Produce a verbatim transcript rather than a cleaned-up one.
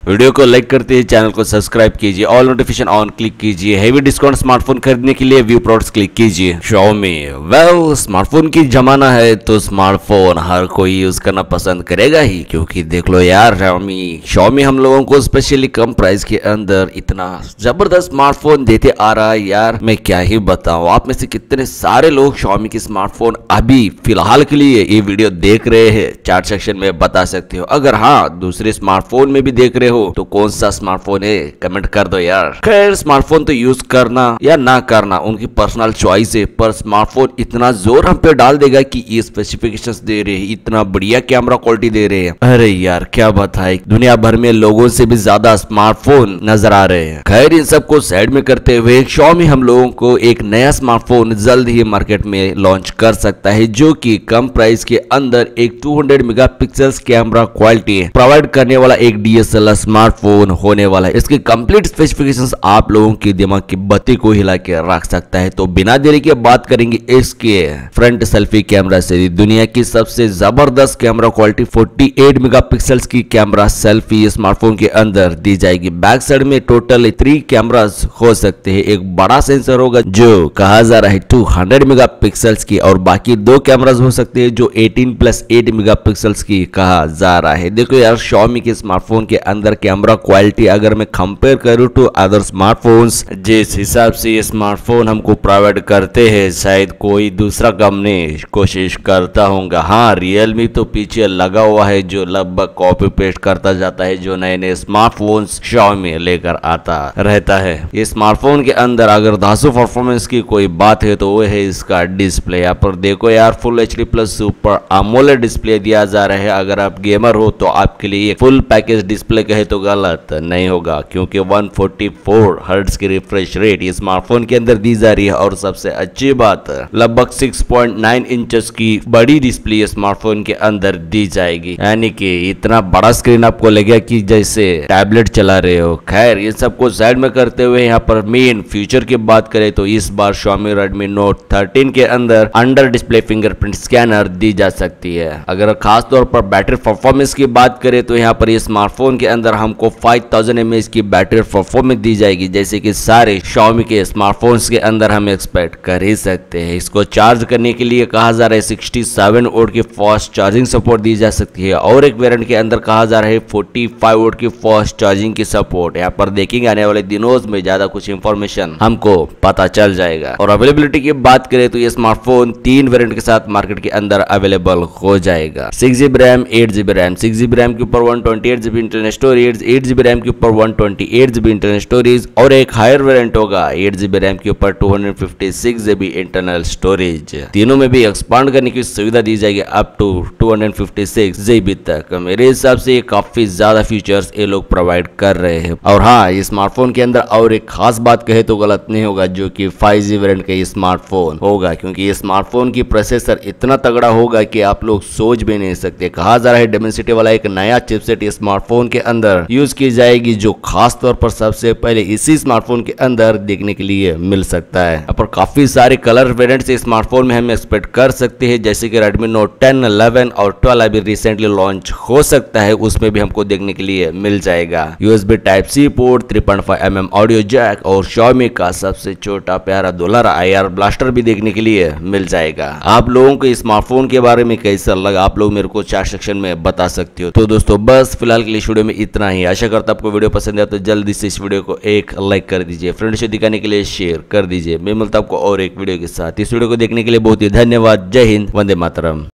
Video को like करते हैं, चैनल को सब्सक्राइब कीजिए, ऑल नोटिफिकेशन ऑन क्लिक कीजिए। हेवी डिस्काउंट स्मार्टफोन खरीदने के लिए व्यू प्रोडक्ट्स क्लिक कीजिए। Xiaomi, वेल स्मार्टफोन की जमाना है तो स्मार्टफोन हर कोई यूज करना पसंद करेगा ही, क्योंकि देख लो यार Xiaomi Xiaomi हम लोगों को स्पेशली कम प्राइस के अंदर इतना जबरदस्त स्मार्टफोन देते आ रहा है यार, मैं क्या ही बताऊं। आप में से कितने सारे लोग Xiaomi की स्मार्टफोन अभी फिलहाल के लिए ये वीडियो देख रहे हैं, चैट सेक्शन में बता सकते हो। अगर हाँ दूसरे स्मार्टफोन में भी देख रहे हो तो कौन सा स्मार्टफोन है कमेंट कर दो यार। खैर स्मार्टफोन तो यूज करना या ना करना उनकी पर्सनल चॉइस है, पर स्मार्टफोन इतना जोर हम पे डाल देगा कि ये स्पेसिफिकेशंस दे रहे हैं, इतना बढ़िया कैमरा क्वालिटी दे रहे हैं, अरे यार क्या बताए, दुनिया भर में लोगों से भी ज्यादा स्मार्टफोन नजर आ रहे हैं। खैर इन सबको साइड में करते हुए Xiaomi हम लोगों को एक नया स्मार्टफोन जल्द ही मार्केट में लॉन्च कर सकता है, जो कि कम प्राइस के अंदर एक दो सौ मेगापिक्सल्स कैमरा क्वालिटी प्रोवाइड करने वाला एक D S L R smartphone होने वाला है। इसके कंप्लीट स्पेसिफिकेशंस आप लोगों के दिमाग की बत्ती को हिला के रख सकता है। तो बिना देरी के बात करेंगे इसके फ्रंट सेल्फी कैमरा से। दुनिया की सबसे जबरदस्त कैमरा क्वालिटी अड़तालीस मेगापिक्सल्स की कैमरा सेल्फी स्मार्टफोन के अंदर दी जाएगी। बैक साइड में टोटल थ्री कैमरास हो सकते हैं, एक बड़ा सेंसर होगा जो कहा जा रहा है दो सौ मेगापिक्सल्स की, और बाकी दो कैमरास हो सकते हैं जो अठारह प्लस आठ मेगापिक्सल्स की कहा जा रहा है। देखो यार Xiaomi के स्मार्टफोन के अंदर कैमरा क्वालिटी अगर मैं कंपेयर करूं टू अदर स्मार्टफोन्स, जिस हिसाब से ये स्मार्टफोन हमको प्रोवाइड करते हैं शायद कोई दूसरा कंपनी कोशिश करता होगा। हाँ Realme तो पीछे लगा हुआ है जो लगभग कॉपी पेस्ट करता जाता है जो नए नए स्मार्टफोन्स Xiaomi लेकर आता रहता है। ये स्मार्टफोन के अंदर अगर धांसू परफॉर्मेंस की कोई बात है तो वो है इसका डिस्प्ले। यहाँ पर देखो यार full H D plus super AMOLED display दिया जा रहा है। अगर आप गेमर हो तो आपके लिए फुल पैकेज डिस्प्ले कहे तो गलत नहीं होगा, क्योंकि एक सौ चौवालीस हर्ट्ज की रिफ्रेश रेट इस स्मार्टफोन के अंदर दी जा रही है। और सबसे अच्छी बात लगभग छह पॉइंट नौ इंचेस की बड़ी डिस्प्ले स्मार्टफोन के अंदर दी जाएगी, यानी कि इतना बड़ा स्क्रीन आपको लगेगा कि जैसे टैबलेट चला रहे हो। खैर ये सबको साइड में करते हुए यहाँ पर मेन फ्यूचर की बात करें तो इस बार Xiaomi Redmi Note थर्टीन के अंदर अंडर डिस्प्ले फिंगरप्रिंट स्कैनर दी जा सकती है। अगर खास तौर पर बैटरी परफॉर्मेंस की बात करें तो यहाँ पर इस स्मार्टफोन के अंदर हमको पाँच हज़ार एम ए एच की बैटरी परफॉर्मेंस दी जाएगी, जैसे कि सारे Xiaomi के स्मार्टफोन्स के अंदर हम एक्सपेक्ट कर ही सकते हैं। इसको चार्ज करने के लिए कहा जा रहा है सड़सठ वोल्ट की फास्ट चार्जिंग सपोर्ट दी जा सकती है, और एक वेरिएंट के अंदर कहा जा रहा है पैंतालीस वोल्ट की फास्ट चार्जिंग की सपोर्ट। यहाँ पर देखेंगे आने वाले दिनों में ज्यादा कुछ इंफॉर्मेशन हमको पता चल जाएगा। और अवेलेबिलिटी की बात करें तो ये स्मार्टफोन तीन वेरिएंट के साथ मार्केट के अंदर अवेलेबल हो जाएगा। Six GB RAM, eight GB RAM, six GB RAM के ऊपर one twenty eight GB internal storage, eight GB RAM के ऊपर one twenty eight GB internal storage, और एक हायर वेरिएंट होगा एट जीबी रैम के ऊपर two fifty six GB internal storage. तीनों में भी एक्सपांड करने की सुविधा दी जाएगी up to two fifty six GB तक। मेरे हिसाब से ये काफी ज्यादा फीचर्स ये लोग प्रोवाइड कर रहे हैं। और हाँ ये स्मार्टफोन के अंदर और एक खास बात कहे तो गलत नहीं होगा, जो कि फाइव जी वेरिएंट का स्मार्टफोन होगा, क्योंकि ये स्मार्टफोन की प्रोसेसर इतना तगड़ा होगा कि आप लोग सोच भी नहीं सकते। कहा जा रहा है डेमेंसिटी वाला एक नया चिपसेट स्मार्टफोन के अंदर यूज की जाएगी, जो खास तौर पर सबसे पहले इसी स्मार्टफोन के अंदर देखने के लिए मिल सकता है। यहाँ पर काफी सारे कलर वेरिएंट्स स्मार्टफोन में हम एक्सपेक्ट कर सकते हैं, जैसे कि Redmi Note टेन, इलेवन और ट्वेल्व अभी रिसेंटली लॉन्च हो सकता है, उसमें भी हमको देखने के लिए मिल जाएगा। USB type C port, three point five M M audio jack, और Xiaomi का सबसे छोटा प्यारा दुलारा आई आर ब्लास्टर भी देखने के लिए मिल जाएगा। आप लोगों को स्मार्टफोन के बारे में कैसा लगा आप लोग मेरे को चैट सेक्शन में बता सकते हो। तो दोस्तों बस फिलहाल के लिए इस वीडियो में इतना ही। आशा करता आपको वीडियो पसंद आया तो जल्दी से इस वीडियो को एक लाइक कर दीजिए, फ्रेंड्स को दिखाने के लिए शेयर कर दीजिए। मैं मिलता हूं आपको और एक वीडियो के साथ। इस वीडियो को देखने के लिए बहुत ही धन्यवाद। जय हिंद, वंदे मातरम।